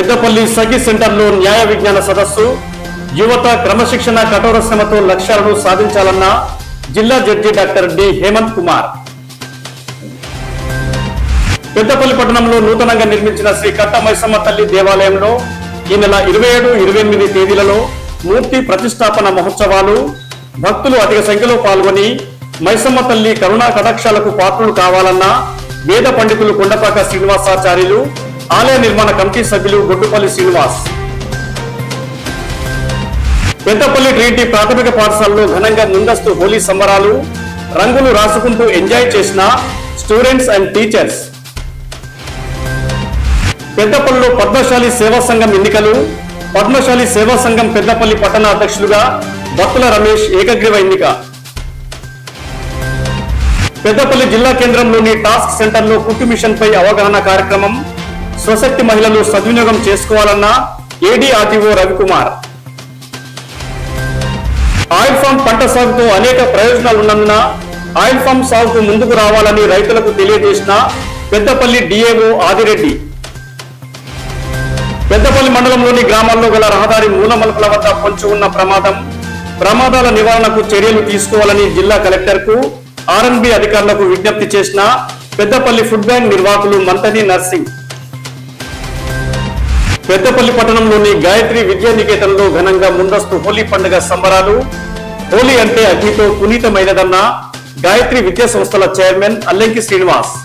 పెద్దపల్లి సఖి సెంటర్లో న్యాయ విజ్ఞాన సదస్సు. యువత క్రమశిక్షణ కఠోర శ్రమతో లక్ష్యాలను సాధించాలన్న జిల్లా judge doctor D Hemanth Kumar. Peddapalli పట్టణంలో నూతనంగా నిర్మించిన శ్రీ కట్ట మైసమ్మ తల్లి దేవాలయంలో ఈ నెల 27, 28 తేదీలలో మూర్తి ప్రతిష్టాపన మహోత్సవాలు. భక్తులు అధిక సంఖ్యలో పాల్గొని మైసమ్మ తల్లి కరుణా కటాక్షాలకు పాత్రులు కావాలన్న వేద పండితులు కొండపాక శ్రీనివాసాచార్యులు, ఆలయ నిర్మాణ కమిటీ సభ్యులు గొడ్డుపల్లి శ్రీనివాస్. పెద్దపల్లి ట్రినిటీ ప్రాథమిక పాఠశాలలో ఘనంగా ముందస్తు హోలీ సంబరాలు. రంగులు రాసుకుంటూ ఎంజాయ్ చేసిన స్టూడెంట్స్ అండ్ టీచర్స్. పెద్దపల్లిలో పద్మశాలి సేవా సంఘం ఎన్నికలు. పద్మశాలి సేవా సంఘం పెద్దపల్లి పట్టణ అధ్యక్షులుగా బత్తుల రమేష్ ఏకగ్రీవ ఎన్నిక. పెద్దపల్లి జిల్లా కేంద్రంలోని టాస్క్ సెంటర్లో కుట్టు మిషన్ పై అవగాహన కార్యక్రమం. స్వశక్తి మహిళలు సద్వినియోగం చేసుకోవాలన్న ఏడీఆర్టీఓ రవికుమార్. ఆయిల్ ఫామ్ పంట సాగుతో అనేక ప్రయోజనాలున్నందున ఆయిల్ ఫామ్ సాగుకు ముందుకు రావాలని రైతులకు తెలియజేసిన పెద్దపల్లి డిఏఓ ఆదిరెడ్డి. పెద్దపల్లి మండలంలోని గ్రామాల్లో గల రహదారి మూలమలుపుల వద్ద పొంచి ఉన్న ప్రమాదాల నివారణకు చర్యలు తీసుకోవాలని జిల్లా కలెక్టర్కు, ఆర్ఎన్బి అధికారులకు విజ్ఞప్తి చేసిన పెద్దపల్లి ఫుడ్ బ్యాంక్ నిర్వాహకులు మంతని నర్సింగ్. పెద్దపల్లి పట్టణంలోని గాయత్రి విద్యానికేతన్లో ఘనంగా ముందస్తు హోలీ పండుగ సంబరాలు. హోలీ అంటే అగ్నితో పునీతమైనదన్న గాయత్రి విద్యా సంస్థల చైర్మన్ అల్లెంకి శ్రీనివాస్.